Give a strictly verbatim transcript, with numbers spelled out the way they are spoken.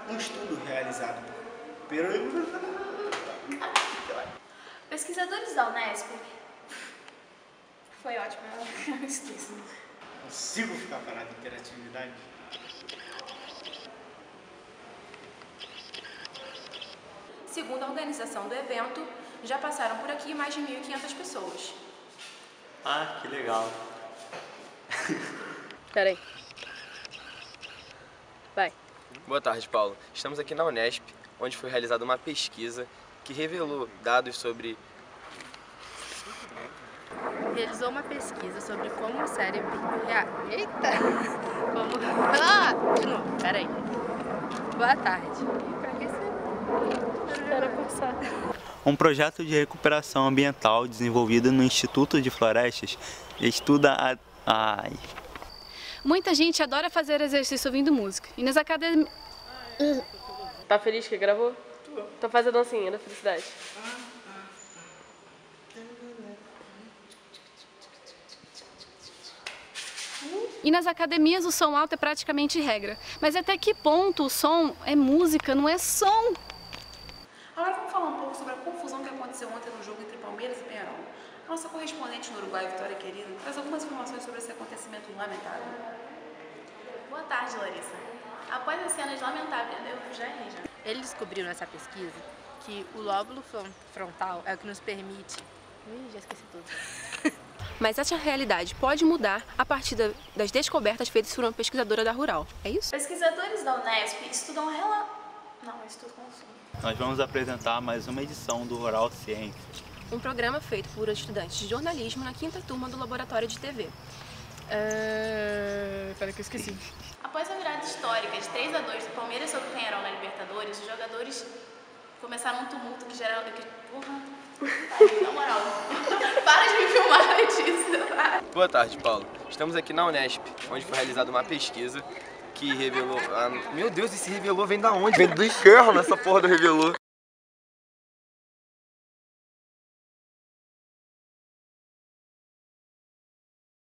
um estudo realizado pelo... pesquisadores da Unesp. Foi ótimo, eu esqueço. Consigo ficar parado em interatividade? Segundo a organização do evento, já passaram por aqui mais de mil e quinhentas pessoas. Ah, que legal. Peraí. Vai. Boa tarde, Paulo. Estamos aqui na Unesp, onde foi realizada uma pesquisa que revelou dados sobre... Realizou uma pesquisa sobre como o cérebro reage. Eita! Como... Ah! De novo, peraí. Boa tarde. Pra que você... Espera passar. Um projeto de recuperação ambiental desenvolvido no Instituto de Florestas estuda a... Ai... Muita gente adora fazer exercício ouvindo música. E nas academias... Tá feliz que gravou? Tô. Então faz a dancinha da felicidade. E nas academias o som alto é praticamente regra. Mas até que ponto o som é música, não é som? Agora vamos falar um pouco sobre a confusão que aconteceu ontem no jogo entre Palmeiras e Penharol. A nossa correspondente no Uruguai, Vitória Querido, traz algumas informações sobre esse acontecimento lamentável. Boa tarde, Larissa. Após as cenas lamentáveis, eu já errei já. Eles descobriram nessa pesquisa que o lóbulo frontal é o que nos permite... Ih, já esqueci tudo. Mas essa realidade pode mudar a partir das descobertas feitas por uma pesquisadora da Rural. É isso? Pesquisadores da Unesp estudam rela... Não, eu estudo consumo. Nós vamos apresentar mais uma edição do Rural Ciência. Um programa feito por estudantes de jornalismo na quinta turma do Laboratório de T V. Uh... Peraí que eu esqueci. Após a virada histórica de três a dois do Palmeiras sobre o Penharol na Libertadores, os jogadores começaram um tumulto que gerou... Que... Porra! Ai, na moral, para de me filmar, Letícia. Boa tarde, Paulo. Estamos aqui na Unesp, onde foi realizada uma pesquisa que revelou... Ah, meu Deus, esse revelou vem da onde? Vem do inferno essa porra do revelou.